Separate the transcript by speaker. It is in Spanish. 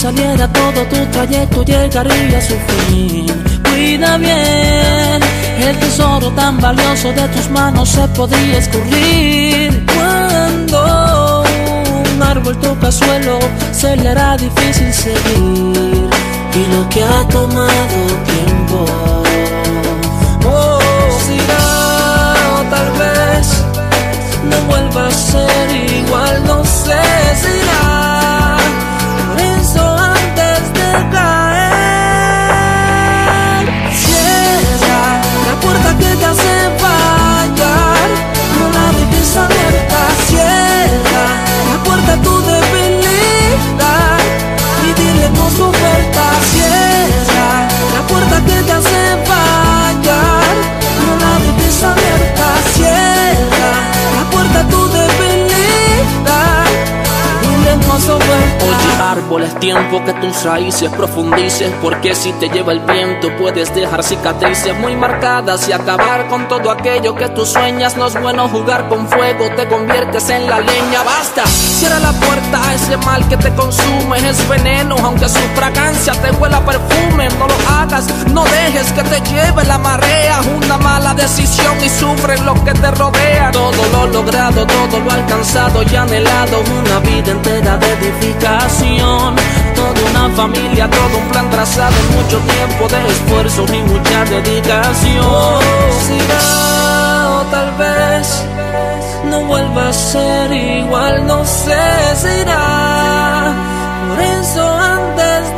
Speaker 1: saliera todo, tu trayecto llegaría a su fin. Cuida bien, el tesoro tan valioso de tus manos se podría escurrir. Cuando un árbol toca suelo, se le hará difícil seguir. Y lo que ha tomado tiempo, será, o tal vez no vuelva a ser igual, no sé si irá. Por eso antes de caer, cierra la puerta que te hace fallar, no la dejes abierta. Cierra la puerta a tu debilidad y dile no su oferta. Cierra la puerta que te hace fallar, no la dejes abierta. Cierra la puerta a tu debilidad y dile no su oferta.
Speaker 2: Oye árbol, es tiempo que tus raíces profundices, porque si te lleva el viento puedes dejar cicatrices muy marcadas y acabar con todo aquello que tú sueñas. No es bueno jugar con fuego, te conviertes en la leña. Basta, cierra la puerta a ese mal que te consume. Es veneno, aunque su fragancia te huela a perfume. No lo hagas, no dejes que te lleve la marea. Una mala decisión y sufren los que te rodean. Todo lo logrado, todo lo alcanzado y anhelado, una vida entera de edificación, toda una familia, todo un plan trazado, mucho tiempo de esfuerzo y mucha dedicación.
Speaker 1: Será, o tal vez no vuelva a ser igual, no sé si irá. Por eso antes